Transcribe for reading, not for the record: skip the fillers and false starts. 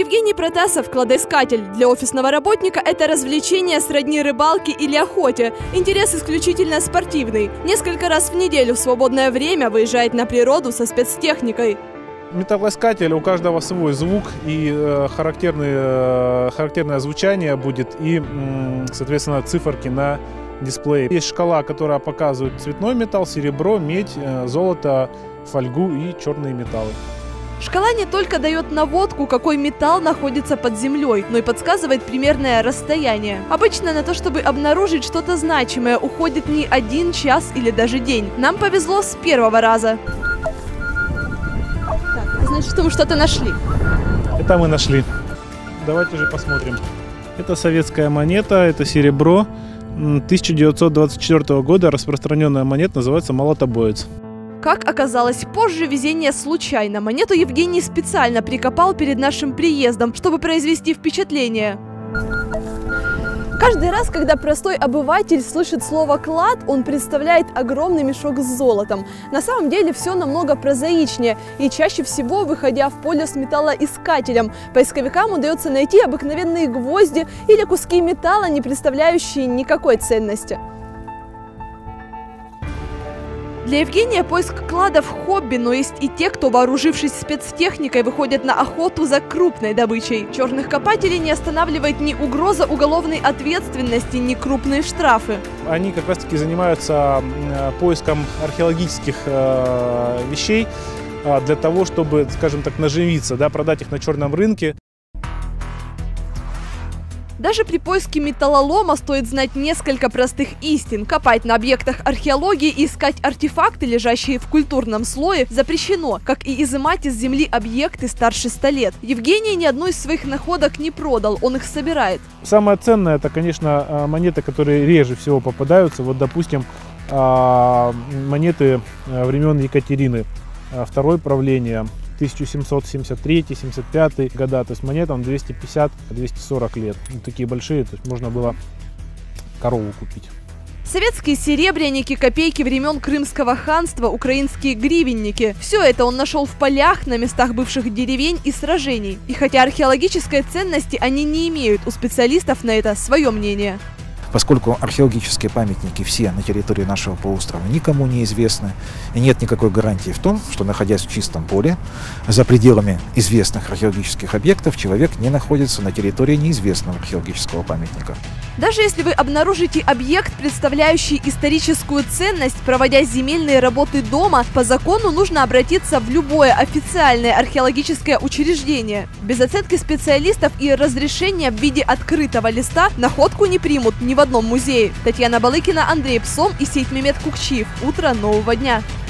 Евгений Протасов – кладоискатель. Для офисного работника это развлечение сродни рыбалке или охоте. Интерес исключительно спортивный. Несколько раз в неделю в свободное время выезжает на природу со спецтехникой. Металлоискатель, у каждого свой звук и характерное звучание будет, и, соответственно, циферки на дисплее. Есть шкала, которая показывает цветной металл, серебро, медь, золото, фольгу и черные металлы. Шкала не только дает наводку, какой металл находится под землей, но и подсказывает примерное расстояние. Обычно на то, чтобы обнаружить что-то значимое, уходит не 1 час или даже день. Нам повезло с первого раза. Так, значит, что мы что-то нашли. Это мы нашли. Давайте же посмотрим. Это советская монета, это серебро 1924 года. Распространенная монета называется молотобоец. Как оказалось позже, везение случайно. Монету Евгений специально прикопал перед нашим приездом, чтобы произвести впечатление. Каждый раз, когда простой обыватель слышит слово «клад», он представляет огромный мешок с золотом. На самом деле все намного прозаичнее, и чаще всего, выходя в поле с металлоискателем, поисковикам удается найти обыкновенные гвозди или куски металла, не представляющие никакой ценности. Для Евгения поиск кладов – хобби, но есть и те, кто, вооружившись спецтехникой, выходят на охоту за крупной добычей. Черных копателей не останавливает ни угроза уголовной ответственности, ни крупные штрафы. Они как раз-таки занимаются поиском археологических вещей для того, чтобы, скажем так, наживиться, продать их на черном рынке. Даже при поиске металлолома стоит знать несколько простых истин. Копать на объектах археологии и искать артефакты, лежащие в культурном слое, запрещено, как и изымать из земли объекты старше 100 лет. Евгений ни одну из своих находок не продал, он их собирает. Самое ценное – это, конечно, монеты, которые реже всего попадаются. Вот, допустим, монеты времен Екатерины, второе правление. 1773-75 года, то есть монетам 250-240 лет. Такие большие, то есть можно было корову купить. Советские серебряники, копейки времен Крымского ханства, украинские гривенники. Все это он нашел в полях, на местах бывших деревень и сражений. И хотя археологической ценности они не имеют, у специалистов на это свое мнение. Поскольку археологические памятники все на территории нашего полуострова никому не известны, и нет никакой гарантии в том, что, находясь в чистом поле, за пределами известных археологических объектов, человек не находится на территории неизвестного археологического памятника. Даже если вы обнаружите объект, представляющий историческую ценность, проводя земельные работы дома, по закону нужно обратиться в любое официальное археологическое учреждение. Без оценки специалистов и разрешения в виде открытого листа находку не примут ни в одном музее. Татьяна Балыкина, Андрей Псом и Сейтмемет Кукчиев. Утро нового дня.